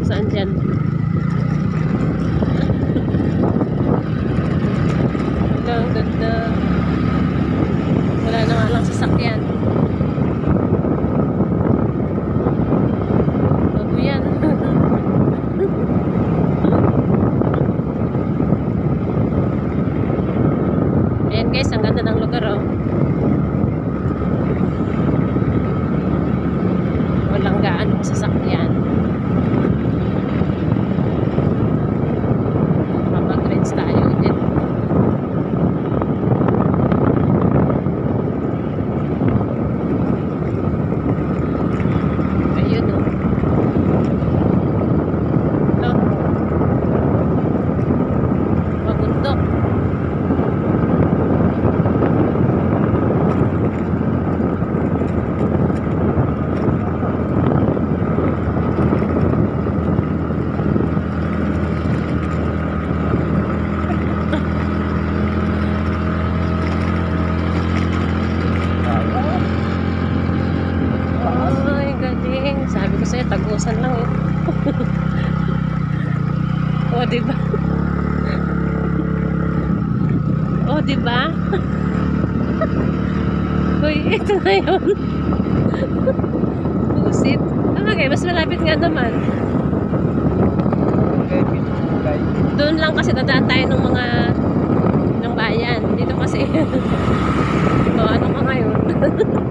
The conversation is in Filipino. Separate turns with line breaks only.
Saan dyan? Ang ganda. Wala na nga lang sasakyan. Bago yan. Ayan guys, ang ganda ng lugar oh. Walang gaano sasakyan. Mapag-greens tayo ulit. Ayun oh. No. Pagundok. Sabi ko sa'yo, tagusan lang eh. O, diba? O, diba? Uy, ito na yun. Pusit. Okay, mas malapit nga naman. Doon lang kasi dadaan tayo ng mga ng bayan. Dito kasi o, ano ka ngayon?